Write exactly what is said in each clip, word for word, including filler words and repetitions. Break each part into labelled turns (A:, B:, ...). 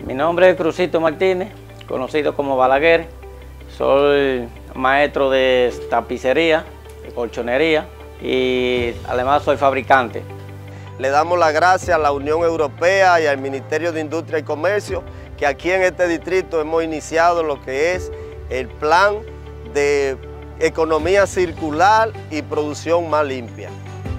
A: Mi nombre es Crucito Martínez, conocido como Balaguer. Soy maestro de tapicería, de colchonería y además soy fabricante.
B: Le damos las gracias a la Unión Europea y al Ministerio de Industria y Comercio que aquí en este distrito hemos iniciado lo que es el plan de economía circular y producción más limpia.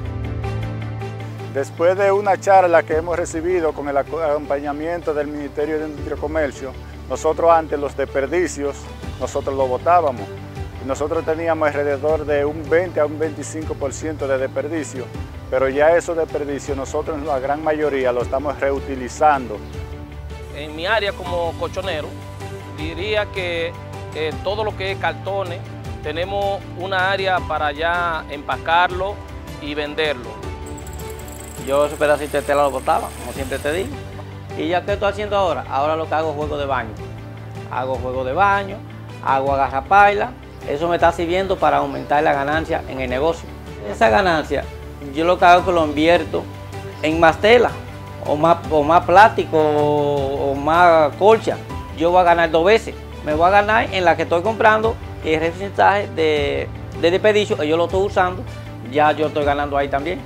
C: Después de una charla que hemos recibido con el acompañamiento del Ministerio de Industria y Comercio, nosotros antes los desperdicios, nosotros los botábamos. Nosotros teníamos alrededor de un veinte a un veinticinco por ciento de desperdicio, pero ya esos desperdicios nosotros la gran mayoría lo estamos reutilizando.
D: En mi área como colchonero, diría que eh, todo lo que es cartones, tenemos una área para ya empacarlo y venderlo.
A: Yo esos pedacitos de tela los botaba, como siempre te digo. ¿Y ya qué estoy haciendo ahora? Ahora lo que hago es juego de baño. Hago juego de baño, hago agarrapaila. Eso me está sirviendo para aumentar la ganancia en el negocio. Esa ganancia, yo lo que hago es que lo invierto en más tela, o más, o más plástico, o, o más colcha. Yo voy a ganar dos veces. Me voy a ganar en la que estoy comprando y el porcentaje de, de desperdicio, que yo lo estoy usando, ya yo estoy ganando ahí también.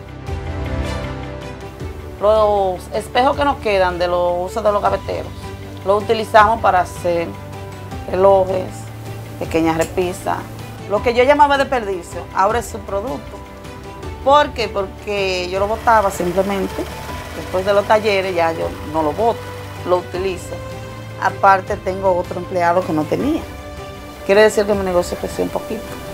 E: Los espejos que nos quedan de los usos de los gaveteros, los utilizamos para hacer relojes, pequeñas repisas. Lo que yo llamaba desperdicio, ahora es su producto. ¿Por qué? Porque yo lo botaba simplemente, después de los talleres ya yo no lo boto, lo utilizo. Aparte tengo otro empleado que no tenía. Quiere decir que mi negocio creció un poquito.